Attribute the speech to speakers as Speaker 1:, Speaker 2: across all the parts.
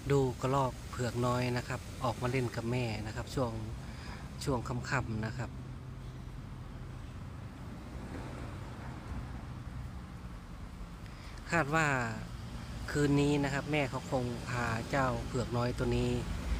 Speaker 1: ดูกระรอกเผือกน้อยนะครับออกมาเล่นกับแม่นะครับช่วงค่ำๆนะครับคาดว่าคืนนี้นะครับแม่เขาคงพาเจ้าเผือกน้อยตัวนี้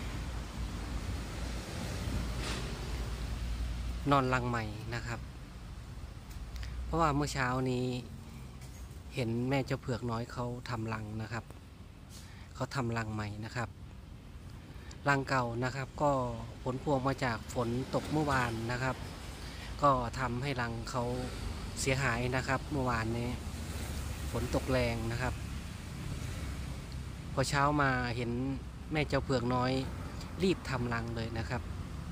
Speaker 1: นอนรังใหม่นะครับเพราะว่าเมื่อเช้านี้เห็นแม่เจ้าเผือกน้อยเขาทำรังนะครับเขาทำรังใหม่นะครับรังเก่านะครับก็ผลพวงมาจากฝนตกเมื่อวานนะครับก็ทำให้รังเขาเสียหายนะครับเมื่อวานนี้ฝนตกแรงนะครับพอเช้ามาเห็นแม่เจ้าเผือกน้อยรีบทำรังเลยนะครับ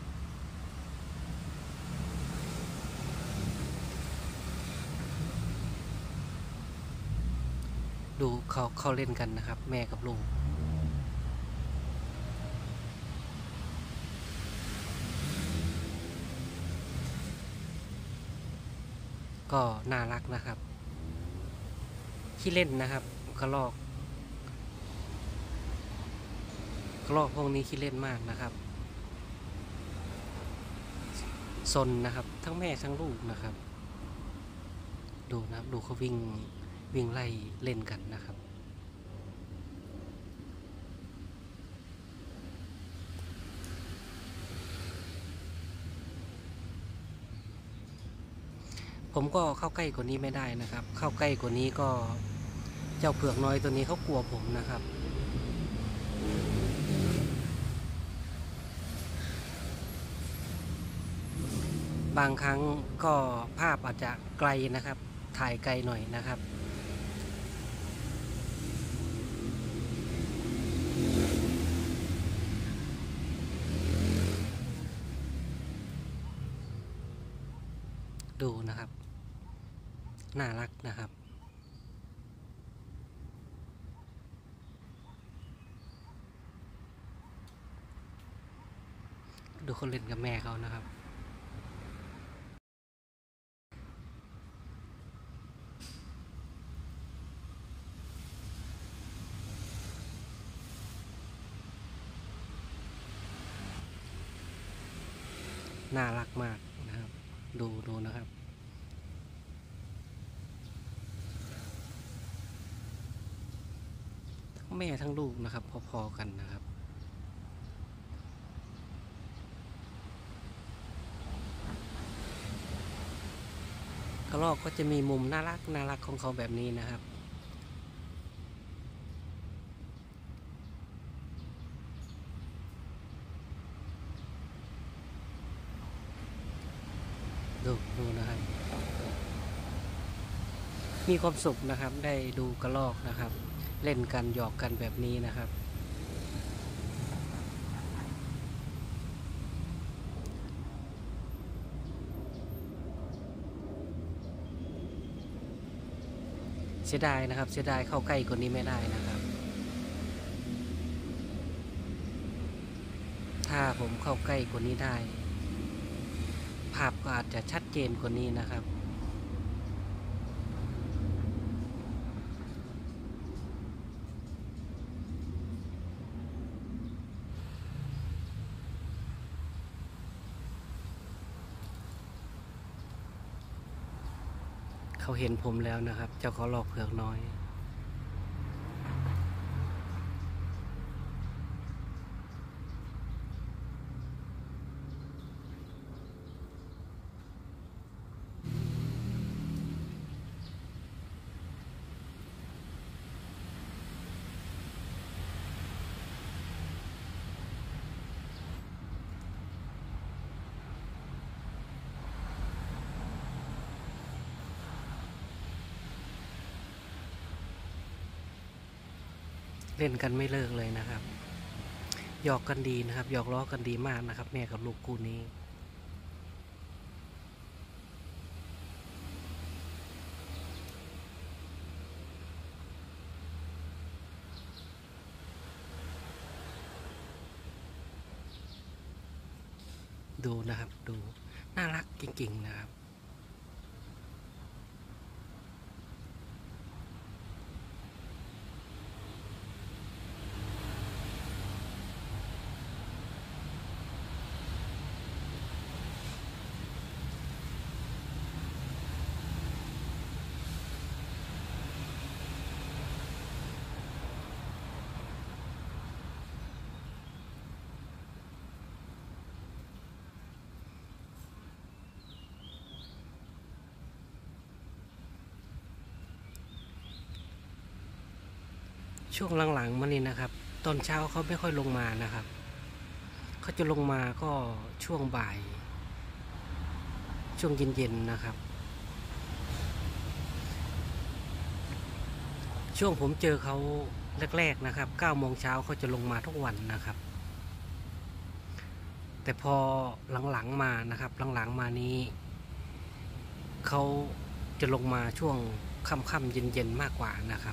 Speaker 1: ดูเขาเล่นกันนะครับแม่กับลูกก็น่ารักนะครับขี้เล่นนะครับกระรอกพวกนี้ขี้เล่นมากนะครับซนนะครับทั้งแม่ทั้งลูกนะครับดูนะครับดูเขาวิ่งไล่เล่นกันนะครับผมก็เข้าใกล้กว่านี้ไม่ได้นะครับเข้าใกล้กว่านี้ก็เจ้าเผือกน้อยตัวนี้เขากลัวผมนะครับบางครั้งก็ภาพอาจจะไกลนะครับถ่ายไกลหน่อยนะครับดูนะครับน่ารักนะครับดูคนเล่นกับแม่เขานะครับน่ารักมากนะครับดูนะครับทั้งแม่ทั้งลูกนะครับพอๆกันนะครับกระรอกก็จะมีมุมน่ารักของเขาแบบนี้นะครับดูนะครับมีความสุขนะครับได้ดูกระรอกนะครับเล่นกันหยอกกันแบบนี้นะครับเสียดายนะครับเสียดายเข้าใกล้กว่านี้ไม่ได้นะครับถ้าผมเข้าใกล้กว่านี้ได้ภาพก็อาจจะชัดเจนกว่านี้นะครับเขาเห็นผมแล้วนะครับเจ้ากระรอกเผือกน้อยเล่นกันไม่เลิกเลยนะครับหยอกกันดีนะครับหยอกล้อกันดีมากนะครับแม่กับลูกคู่นี้ดูนะครับดูน่ารักจริงๆนะครับช่วงหลังๆมานี่นะครับตอนเช้าเขาไม่ค่อยลงมานะครับเขาจะลงมาก็ช่วงบ่ายช่วงเย็นๆนะครับช่วงผมเจอเขาแรกๆนะครับ9 โมงเช้าเขาจะลงมาทุกวันนะครับแต่พอหลังๆมานะครับหลังๆมานี้เขาจะลงมาช่วงค่ำๆเย็นๆมากกว่านะครับ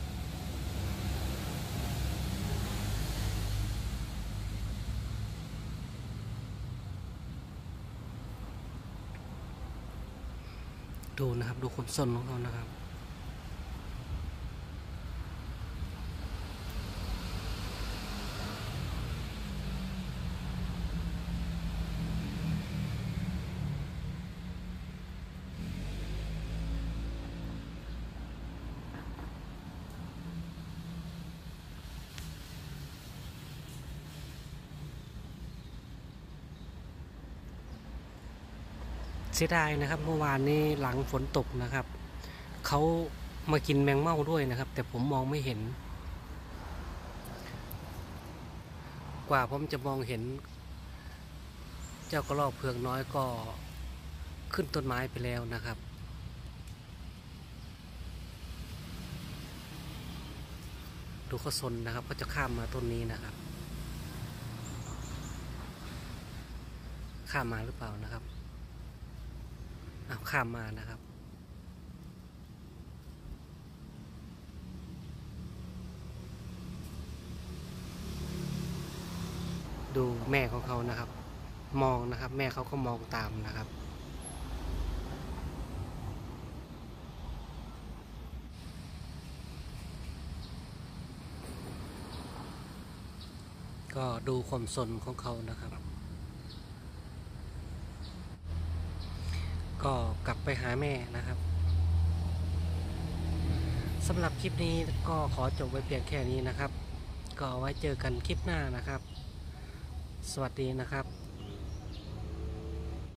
Speaker 1: ดูนะครับดูความซนของเขานะครับเสียดายนะครับเมื่อวานนี้หลังฝนตกนะครับเขามากินแมงเม่าด้วยนะครับแต่ผมมองไม่เห็นกว่าผมจะมองเห็นเจ้ากระรอกเผือกน้อยก็ขึ้นต้นไม้ไปแล้วนะครับดูเขาซนนะครับเขาจะข้ามมาต้นนี้นะครับข้ามมาหรือเปล่านะครับข้ามมานะครับดูแม่ของเขานะครับมองนะครับแม่เขาก็มองตามนะครับก็ดูความซนของเขานะครับก็กลับไปหาแม่นะครับสำหรับคลิปนี้ก็ขอจบไว้เพียงแค่นี้นะครับก็ไว้เจอกันคลิปหน้านะครับสวัสดีนะครับ